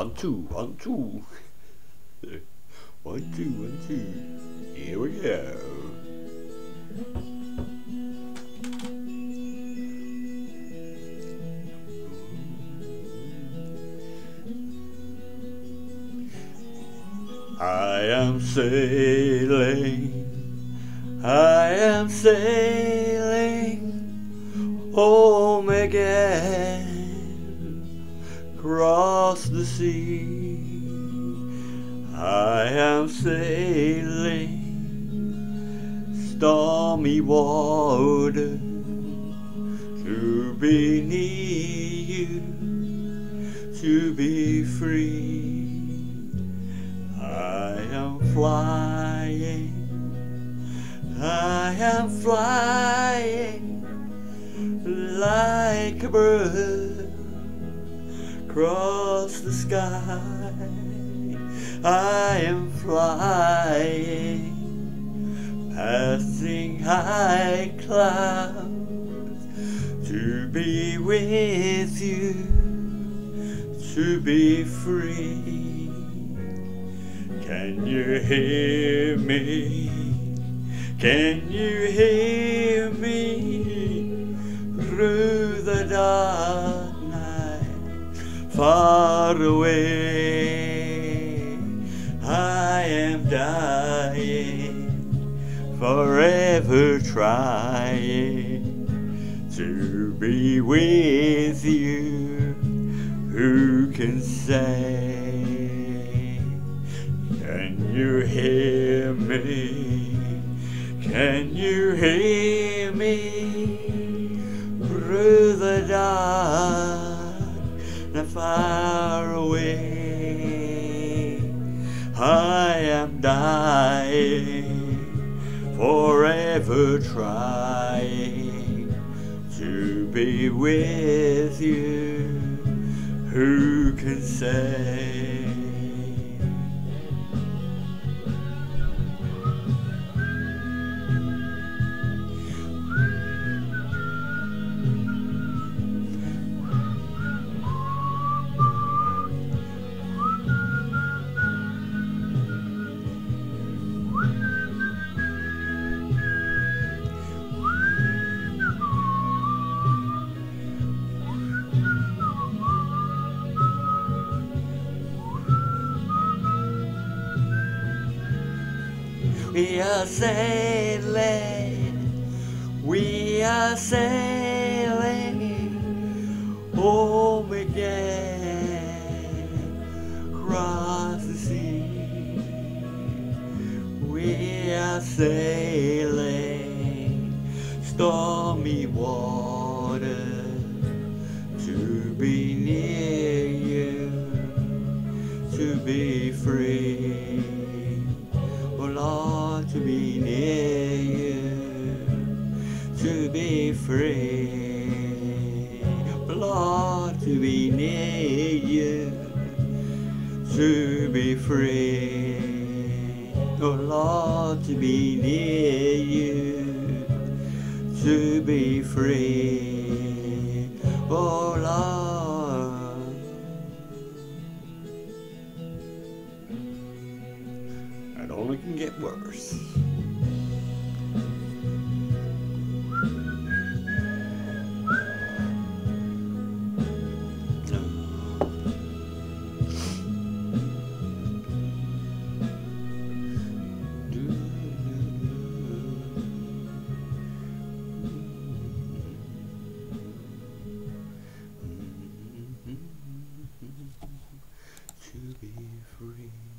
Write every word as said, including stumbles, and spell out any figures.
One, two, one, two. One, two, one, two. Here we go. I am sailing, I am sailing home again, across the sea. I am sailing stormy water to be near you, to be free. I am flying, I am flying like a bird across the sky. I am flying, passing high clouds to be with you, to be free. Can you hear me? Can you hear me through the dark night, far away? I am dying, forever trying to be with you. Who can say? Can you hear me? Can you hear me through the dark and far away? I am dying, forever trying to be with you. Who can say? We are sailing, we are sailing home again, across the sea. We are sailing stormy water to be near you, to be free. Oh Lord, to be near you, to be free. Lord, to be near you, to be free. Oh Lord, to be near you, to be free. Oh Lord. It only can get worse. To be free.